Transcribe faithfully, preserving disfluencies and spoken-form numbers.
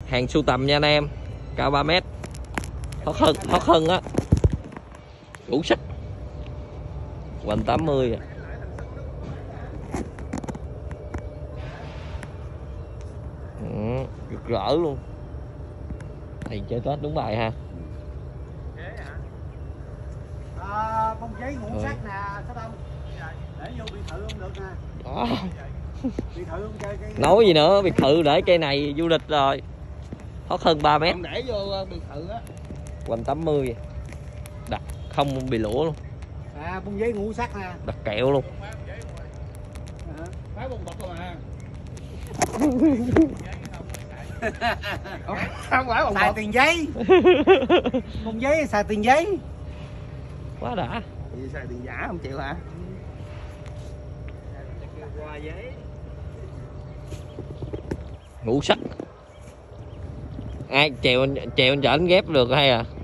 Hàng sưu tầm nha anh em. Cao ba mét. Thoát hơn, thoát hơn á. Ngũ sắc. Quanh tám mươi à. Ừ, rực rỡ luôn. Thầy chơi Tết đúng bài ha. À, bông giấy ngũ sắc nè, Sáu Đông. Để vô biệt thự không được nè. Đó. Biệt thự không chơi cây. Nói gì nữa, biệt thự để cây này du lịch rồi. Thoát hơn ba mét. Không để vô biệt thự á. Quanh tám mươi. Đặt không bị lũa luôn. À, bông giấy ngũ sắc nè. Đặt kẹo luôn. Phá bông bọc rồi mà. Không phải bông xài bọc. tiền giấy. Bông giấy xài tiền giấy. Quá đã. Gì xài tiền giả không chịu hả? Qua giấy. Ngũ sắc. Ai chèo chèo anh chở anh ghép được hay à?